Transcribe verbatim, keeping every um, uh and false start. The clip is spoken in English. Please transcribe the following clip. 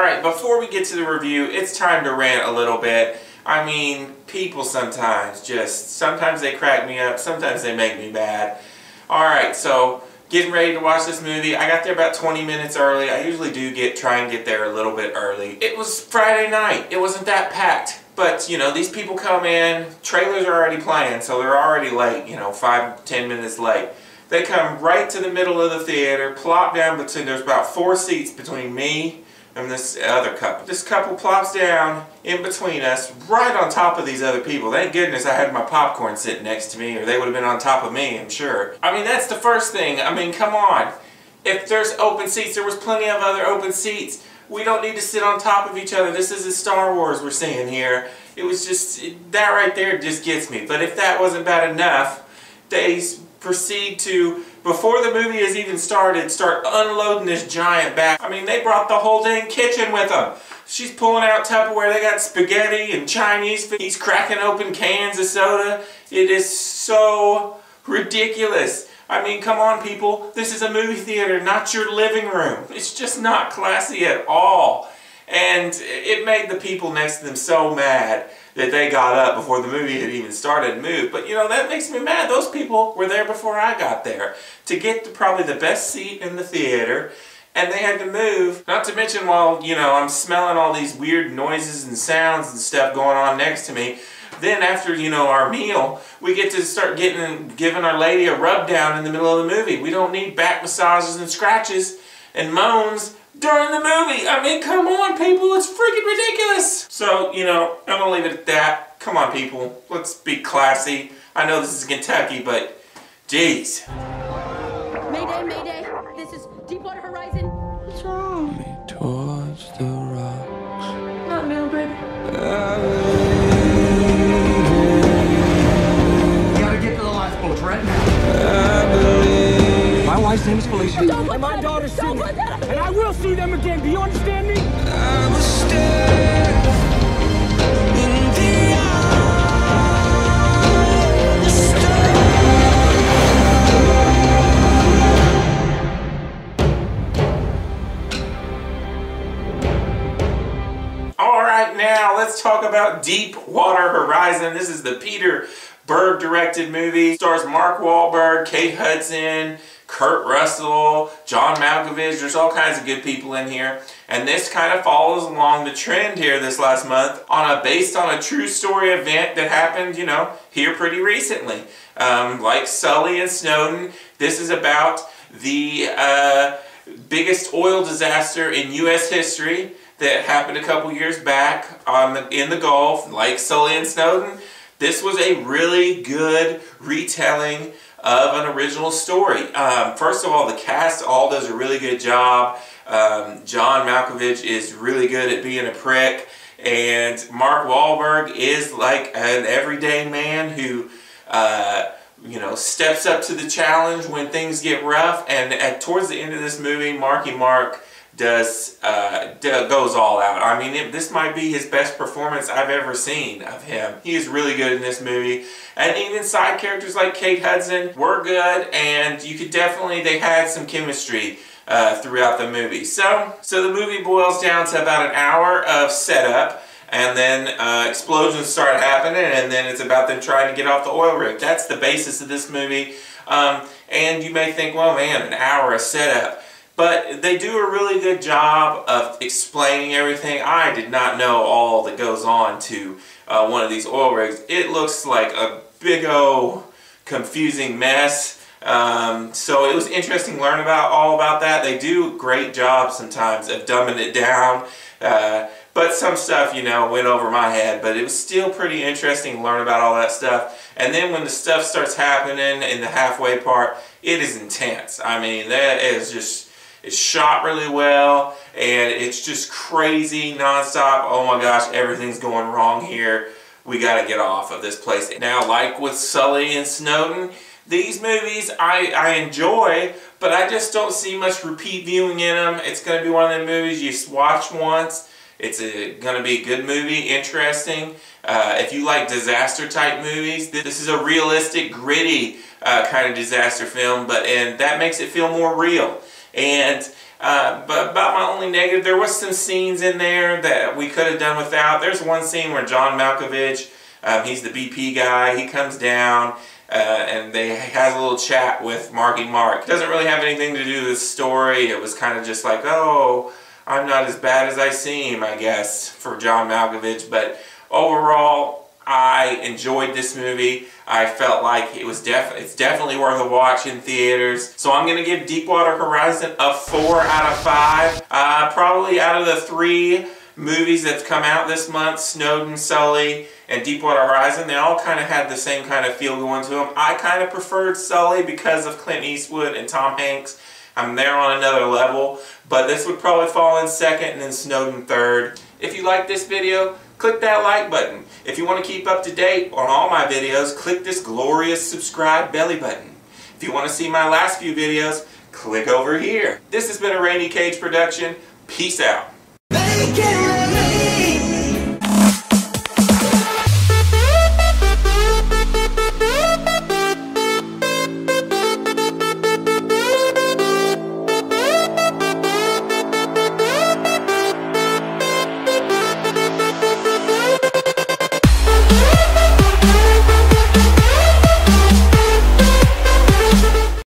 Alright, before we get to the review, it's time to rant a little bit. I mean, people sometimes just, sometimes they crack me up, sometimes they make me mad. Alright, so getting ready to watch this movie. I got there about twenty minutes early. I usually do get try and get there a little bit early. It was Friday night. It wasn't that packed. But, you know, these people come in, trailers are already playing, so they're already late, you know, five, ten minutes late. They come right to the middle of the theater, plop down between, there's about four seats between me and this other couple. This couple plops down in between us, right on top of these other people. Thank goodness I had my popcorn sitting next to me, or they would have been on top of me, I'm sure. I mean, that's the first thing. I mean, come on. If there's open seats, there was plenty of other open seats. We don't need to sit on top of each other. This is a Star Wars we're seeing here. It was just, that right there just gets me. But if that wasn't bad enough, they proceed to, before the movie has even started, start unloading this giant bag. I mean, they brought the whole dang kitchen with them. She's pulling out Tupperware. They got spaghetti and Chinese food. He's cracking open cans of soda. It is so ridiculous. I mean, come on, people. This is a movie theater, not your living room. It's just not classy at all. And it made the people next to them so mad that they got up before the movie had even started and moved. But, you know, that makes me mad. Those people were there before I got there to get to probably the best seat in the theater, and they had to move. Not to mention, while, you know, I'm smelling all these weird noises and sounds and stuff going on next to me, then after, you know, our meal, we get to start getting giving our lady a rub down in the middle of the movie. We don't need back massages and scratches and moans during the movie. I mean, come on, people, it's freaking ridiculous. So, you know, I'm gonna leave it at that. Come on, people, let's be classy. I know this is Kentucky, but geez. Mayday, mayday, this is Deepwater Horizon. What's wrong? Me towards the rocks. Not new, baby. Right now. My wife's name is Felicia. And my daughter's Susan. And I will see them again. Do you understand me? I will stand in the eye of the storm. All right, now let's talk about Deepwater Horizon. This is the Peter Berg directed movie. Stars Mark Wahlberg, Kate Hudson, Kurt Russell, John Malkovich. There's all kinds of good people in here. And this kind of follows along the trend here this last month on a based on a true story event that happened, you know, here pretty recently. Um, like Sully and Snowden, this is about the uh, biggest oil disaster in U S history that happened a couple years back on the, in the Gulf, like Sully and Snowden. This was a really good retelling of an original story. Um, first of all, the cast all does a really good job. Um, John Malkovich is really good at being a prick. And Mark Wahlberg is like an everyday man who, uh, you know, steps up to the challenge when things get rough. And at towards the end of this movie, Marky Mark does uh, goes all out. I mean, it, this might be his best performance I've ever seen of him. He is really good in this movie. And even side characters like Kate Hudson were good, and you could definitely, they had some chemistry uh, throughout the movie. So, so the movie boils down to about an hour of setup, and then uh, explosions start happening, and then it's about them trying to get off the oil rig. That's the basis of this movie. Um, and you may think, well, man, an hour of setup. But they do a really good job of explaining everything. I did not know all that goes on to uh, one of these oil rigs. It looks like a big old confusing mess. Um, so it was interesting to learn about all about that. They do a great job sometimes of dumbing it down. Uh, but some stuff, you know, went over my head. But it was still pretty interesting to learn about all that stuff. And then when the stuff starts happening in the halfway part, it is intense. I mean, that is just... It's shot really well, and it's just crazy, nonstop. Oh my gosh, everything's going wrong here. We gotta get off of this place. Now, like with Sully and Snowden, these movies I, I enjoy, but I just don't see much repeat viewing in them. It's gonna be one of them movies you watch once. It's a, gonna be a good movie, interesting. Uh, if you like disaster type movies, this is a realistic, gritty uh, kind of disaster film, but and that makes it feel more real. And Uh, but about my only negative, there was some scenes in there that we could have done without. There's one scene where John Malkovich, um, he's the B P guy, he comes down uh, and they has a little chat with Marky Mark. It doesn't really have anything to do with the story. It was kind of just like, oh, I'm not as bad as I seem, I guess, for John Malkovich. But overall, I enjoyed this movie. I felt like it was def it's definitely worth a watch in theaters. So I'm going to give Deepwater Horizon a four out of five. Uh, probably out of the three movies that's come out this month, Snowden, Sully, and Deepwater Horizon, they all kind of had the same kind of feel going to them. I kind of preferred Sully because of Clint Eastwood and Tom Hanks. I'm there on another level, but this would probably fall in second and then Snowden third. If you like this video, click that like button. If you want to keep up to date on all my videos, click this glorious subscribe belly button. If you want to see my last few videos, click over here. This has been a Rainy Cage production. Peace out.